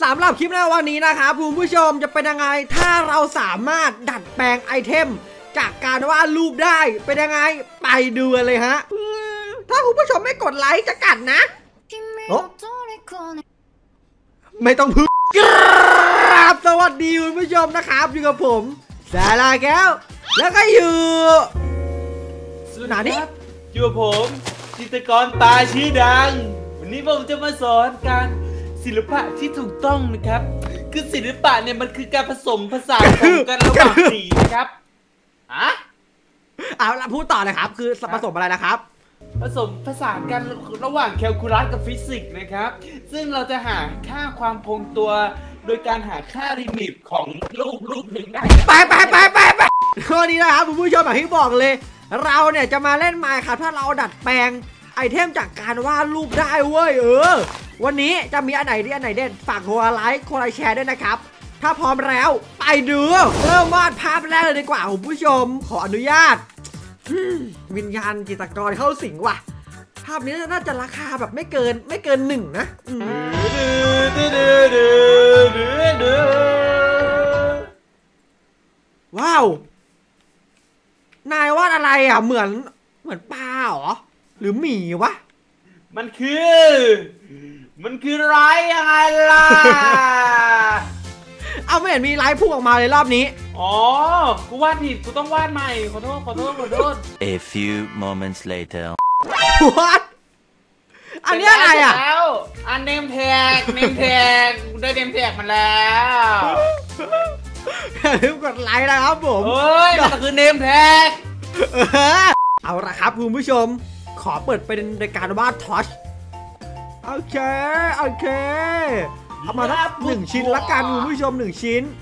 สำหรับคลิปในวันนี้นะครับคุณผู้ชมจะเป็นยังไงถ้าเราสามารถดัดแปลงไอเทมจากการวาดรูปได้เป็นยังไงไปดูกันเลยฮะถ้าคุณผู้ชมไม่กดไลค์จะกัดนะไม่ต้องพึ่งกราบสวัสดีคุณผู้ชมนะครับอยู่กับผมสาราแก้วแล้วก็อยู่ไหนนี่อยู่กับผมจิตรกรตาชื่อดังวันนี้ผมจะมาสอนการศิลปะที่ถูกต้องนะครับคือศิลปะเนี่ยมันคือการผสมผสานกันระหว่างสีนะครับเอาละพูดต่อเลยครับคือผสมอะไรนะครับผสมผสานกันระหว่างแคลคูลัสกับฟิสิกส์นะครับซึ่งเราจะหาค่าความคงตัวโดยการหาค่าลิมิตของรูปหนึ่งได้ไปข้อนี้นะครับคุณผู้ชมอย่างที่บอกเลยเราเนี่ยจะมาเล่นไมค์ครับถ้าเราดัดแปลงไอเทมจากการวาดรูปได้เว้ยวันนี้จะมีอันไหนที่อันไหนเด่นฝากกดไลค์กดแชร์ด้วยนะครับถ้าพร้อมแล้วไปดูเริ่มวาดภาพแรกเลยดีกว่าคุณผู้ชมขออนุญาตวิญญาณจิตรกรเข้าสิงว่ะภาพนี้น่าจะราคาแบบไม่เกิน1นะว้าวนายวาดอะไรอ่ะเหมือนปลาเหรอหรือหมีวะมันคือไรยังไงล่ะเอาไม่เห็นมีไลฟ์พุ่งออกมาเลยรอบนี้อ๋อกูวาดผิดกูต้องวาดใหม่ขอโทษ A few moments later วัดอันนี้อะไรอ่ะแล้วอันเนมแท็กได้เนมแท็กมาแล้วอย่าลืมกดไลค์นะครับผมเฮ้ยมันคือเนมแท็กเอาละครับคุณผู้ชมขอเปิดเป็นในการวาดทอชโอเคเอามาสัก1 ชิ้นละกันคุณผู้ชม1 ชิ้น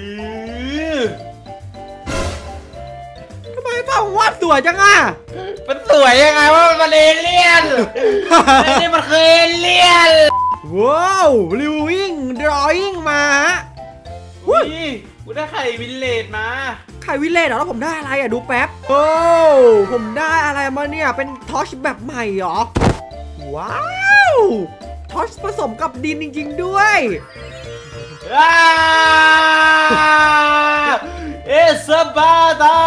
ทำไมป้าวาดสวยจังอ่ะมันสวยยังไงว่ามันเอเลี่ยนนี่มันคือเอเลี่ยนว้าวรีวิวดรอยิ่งมาอุ้ยกูได้ไข่วิลเลจมาไข่วิลเลจเหรอแล้วผมได้อะไรอ่ะดูแป๊บโอ้ผมได้อะไรมาเนี่ยเป็นทอชแบบใหม่เหรอว้าวทอชผสมกับดินจริงๆด้วยเอสบาตา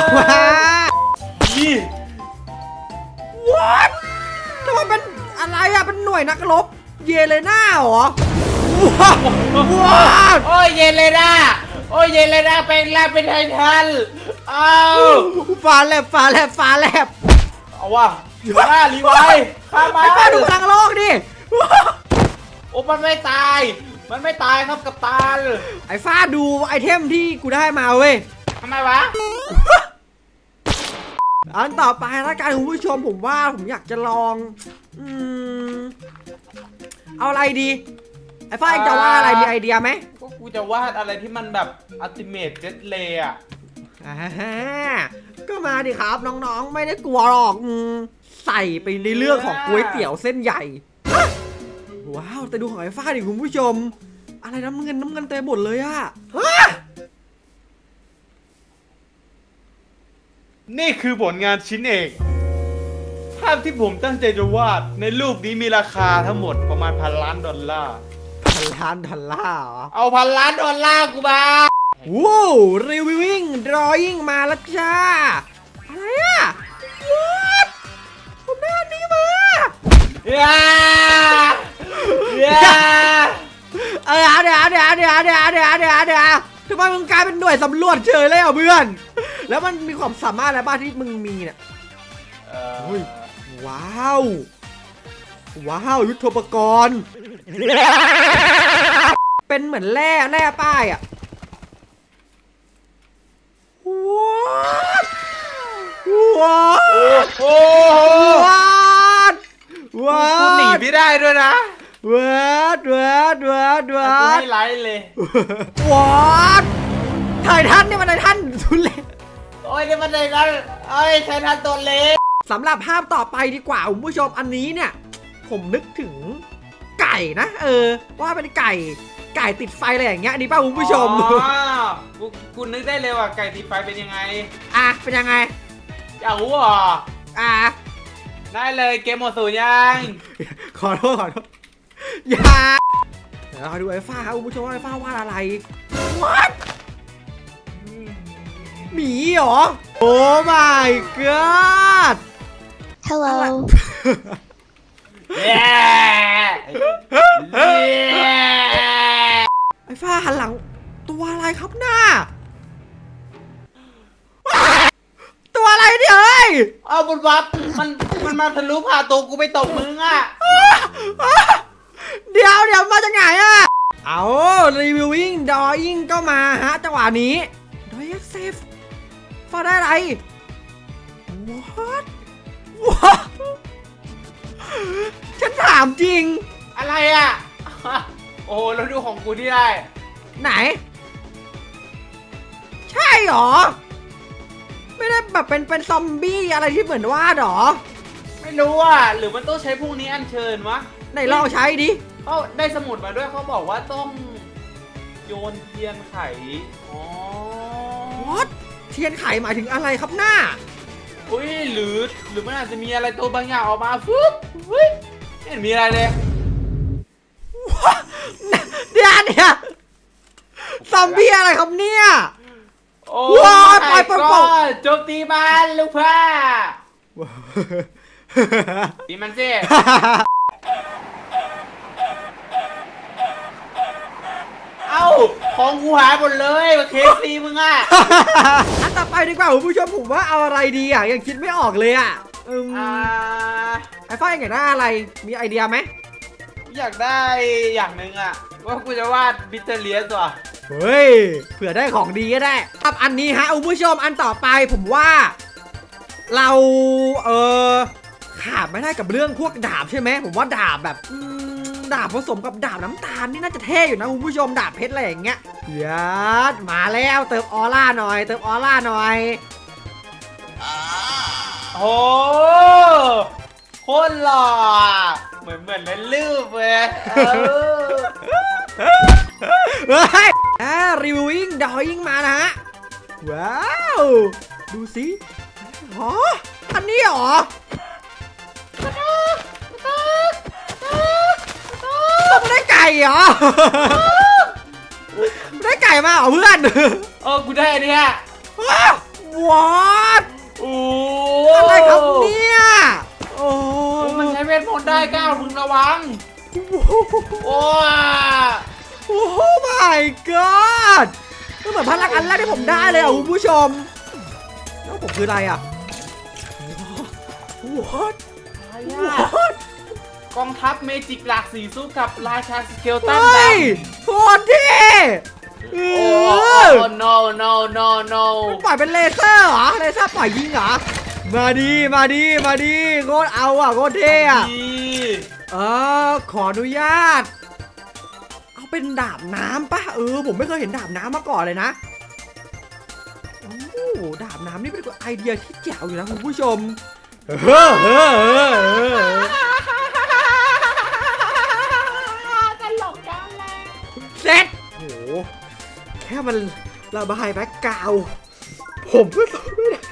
What ทำไมเป็นอะไรอะเป็นหน่วยนักรบเยเลน่าเหรอว้าวโอ้ยเยเลน่าเป็นแล้วเป็นไททันเอาฟ้าแลบเอาว่ะรีไวข้ามาไอ้ป้าดูทางโลกดิโอ้มันไม่ตายครับกัปตันไอ้ฟ้าดูไอเทมที่กูได้มาเว้ยทำไมวะอันต่อไปแล้วกันคุณผู้ชมผมว่าผมอยากจะลองเอาอะไรดีไอ้ฟ้าเองจะวาดอะไรมีไอเดียไหมก็กูจะวาดอะไรที่มันแบบอัลติเมทเจ็ตเลย์อะก็มาดิครับน้องๆไม่ได้กลัวหรอกใส่ไปในเรื่องของก๋วยเตี๋ยวเส้นใหญ่ว้าวแต่ดูของไอ้ฟ้าดิคุณผู้ชมอะไรน้ำเงินเต็มหมดเลยอะนี่คือผลงานชิ้นเอกภาพที่ผมตั้งใจจะวาดในรูปนี้มีราคาทั้งหมดประมาณ$1,000,000,000 เหรอเอา$1,000,000,000กูมาว้าวรีวิวดรอยิ่งมาแล้วจ้าอะไรอะWhat ผมได้อันนี้มาเดี๋ยวทำไมมึงกลายเป็นหน่วยสำรวจเฉยเลยอ่ะเพื่อนแล้วมันมีความสามารถอะไรบ้างที่มึงมีเนี่ยว้าวยุทโธปกรณ์เป็นเหมือนแร่ป้ายอ่ะว้าวกูหนีไม่ได้ด้วยนะว้าวไม่ไลฟ์เลยว้าวไททันเนี่ยมันไททันทุเรศโอ้ยนี่มันไททันไททันตัวเล็กสำหรับภาพต่อไปดีกว่าคุณผู้ชมอันนี้เนี่ยผมนึกถึงไก่นะว่าเป็นไก่ติดไฟอะไรอย่างเงี้ยนี่ป่ะคุณผู้ชมกูนึกได้เลยว่าไก่ติดไฟเป็นยังไงเป็นยังไงอยากรู้ได้เลยเกมหมดสูญยังขอโทษอย่าเราดูไอ้ฟ้าครับคุณผู้ชมว่าไอ้ฟ้าวาดอะไร What หมีเหรอ โอ้ my god Hello. ไอ้ฟ้าหันหลังตัวอะไรครับหน้า ตัวอะไรเนี่ยเฮ้ยเอาบุญวับมันมาทะลุผ่าตัวกูไปตบมึงอ่ะเดี๋ยวมาจากไหนอะเอารีวิววิ่งดอยิ่งก็มาฮะจังหวะนี้ดอยเซฟฟ้าได้อะไร What ฉันถามจริงอะไรอ่ะ โอ้แล้วดูของกูที่ได้ไหน ใช่หรอ ไม่ได้แบบเป็นซอมบี้อะไรที่เหมือนวาดหรอไม่รู้อ่ะหรือมันต้องใช้พวกนี้อัญเชิญวะไหนลองใช้ดิเขาได้สมุดมาด้วยเขาบอกว่าต้องโยนเทียนไขอ๋อ What เทียนไขหมายถึงอะไรครับหน้าอุ้ยหรือมันอาจจะมีอะไรตัวบางอย่างออกมาฟึ๊บเฮ้ยไม่เห็นมีอะไรเลยเดี๋ยวซอมบี้อะไรครับเนี่ยโอ้ว้าว my ปล่อย god โจมตีมันลูกพ่าตีมันสิเอ้าของกูหายหมดเลยมาเคซีมึงอ่ะอันต่อไปดีกว่าคุณผู้ชมผมว่าเอาอะไรดีอ่ะยังคิดไม่ออกเลยอ่ะไอ้ฝ้ายอยากได้อะไรมีไอเดียไหมอยากได้อย่างหนึ่งอ่ะว่ากูจะวาดบิตเตอร์เลียสว่ะเฮ้ยเผื่อได้ของดีก็ได้ครับอันนี้ฮะคุณผู้ชมอันต่อไปผมว่า เราขาดไม่ได้กับเรื่องพวกดาบใช่ไหมผมว่าดาบแบบดาบผสมกับดาบน้ำตาลนี่น่าจะเท่อยู่นะคุณผู้ชมดาบเพชรอะไรอย่างเงี้ยยัดมาแล้วเติมออร่าหน่อยเติมออร่าหน่อยโอ้โคตรหล่อเหมือนในรูปเลยเฮ้ยรีวิวดอยิ่งมานะฮะว้าวดูสิอ๋ออันนี้เหรอไม่ได้ไก่เหรอไม่ได้ไก่มาเหรอเพื่อนกูได้อันเนี้ยว้าว อะไรครับเนี่ยโอ้มันใช้เวทมนต์ได้ก้าวมึงระวังโอ้โอ้ my god ก็เหมือนพลังอันแรกที่ผมได้เลยอ่ะคุณผู้ชมแล้วผมคืออะไรอ่ะ What กองทัพเมจิกหลากสีสู้กับราชาสเกลตันดำโคตรเท่โอ้ no no no no ปล่อยเป็นเลเซอร์เหรอเลเซอร์ปล่อยยิงเหรอมาดีโคตรเอาอ่ะโคตรเท่อะขออนุญาตเอาเป็นดาบน้ำปะผมไม่เคยเห็นดาบน้ำมาก่อนเลยนะโอ้ดาบน้ำนี่เป็นไอเดียที่แจ๋วอยู่นะคุณผู้ชมตลกจังเลยเสร็จโอ้แค่มันระบายแบ็คกราวด์ผมก็ทนไม่ได้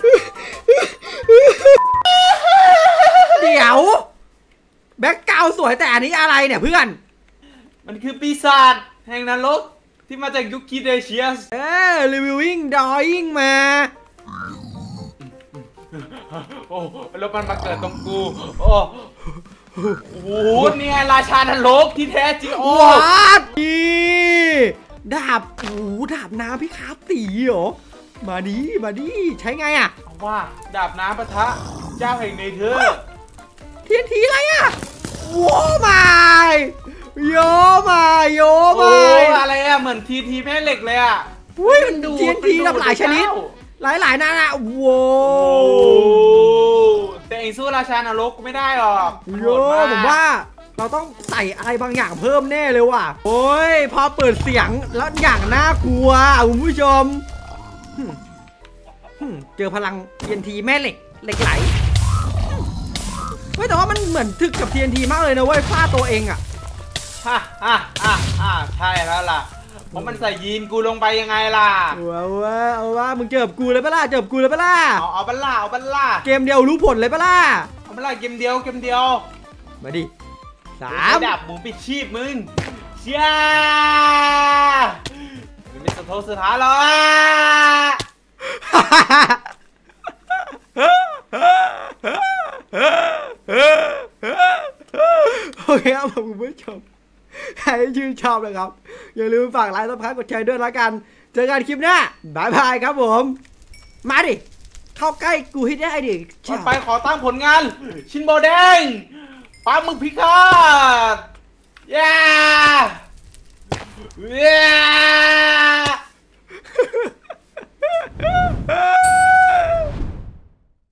เดี๋ยวแบ็คกราวด์สวยแต่อันนี้อะไรเนี่ยเพื่อนมันคือปีศาจแห่งนรกที่มาจากยุคคิเดเชียสรีวิววิ่งดอยิ่งมาโอ้แล้วมันมาเกิดตรงกูโอ้โหเนี่ยราชานรกที่แท้จริงโอ้นี่ดาบดาบน้ำพี่คาตีเหรอมาดิใช้ไงอ่ะว่าดาบน้ำปะทะเจ้าแห่งเนเธอร์ TNT อะไรอ่ะโอ้มาโยอะไรอ่ะเหมือนทีแม่เหล็กเลยอ่ะอุ้ยมันดู TNT หลายชนิดหลายนั่นอ่ะโว้แต่เองสู้ราชานรกไม่ได้หรอกโย่ผมว่าเราต้องใส่อะไรบางอย่างเพิ่มแน่เลยว่ะโอ้ยพอเปิดเสียงแล้วอย่างน่ากลัวคุณผู้ชมเจอพลัง TNT แม่เหล็กไหลเฮ้ยแต่ว่ามันเหมือนถึกกับ TNT มากเลยนะเว้ยฟาดตัวเองอ่ะใช่แล้วล่ะเพราะมันใส่ยีนกูลงไปยังไงล่ะเอาว่ามึงเจอกูเลยปะล่ะเอาบัลล่าเกมเดียวรู้ผลเลยปะล่ะเอาบัลล่าเกมเดียวมาดิ3 ดับหมูปิดชีพมึงย่ามันไม่สะทกสถานหรอกโอเคครับคุณผู้ชมใครชื่นชอบนะครับอย่าลืมฝากไลค์ซับสไครต์กดแชร์ด้วยแล้วกันเจอกันคลิปหน้าบายบายครับผมมาดิเข้าใกล้กูให้ได้ดิไปขอตั้งผลงาน ชินโบแดงปลาหมึกพิฆาตย่า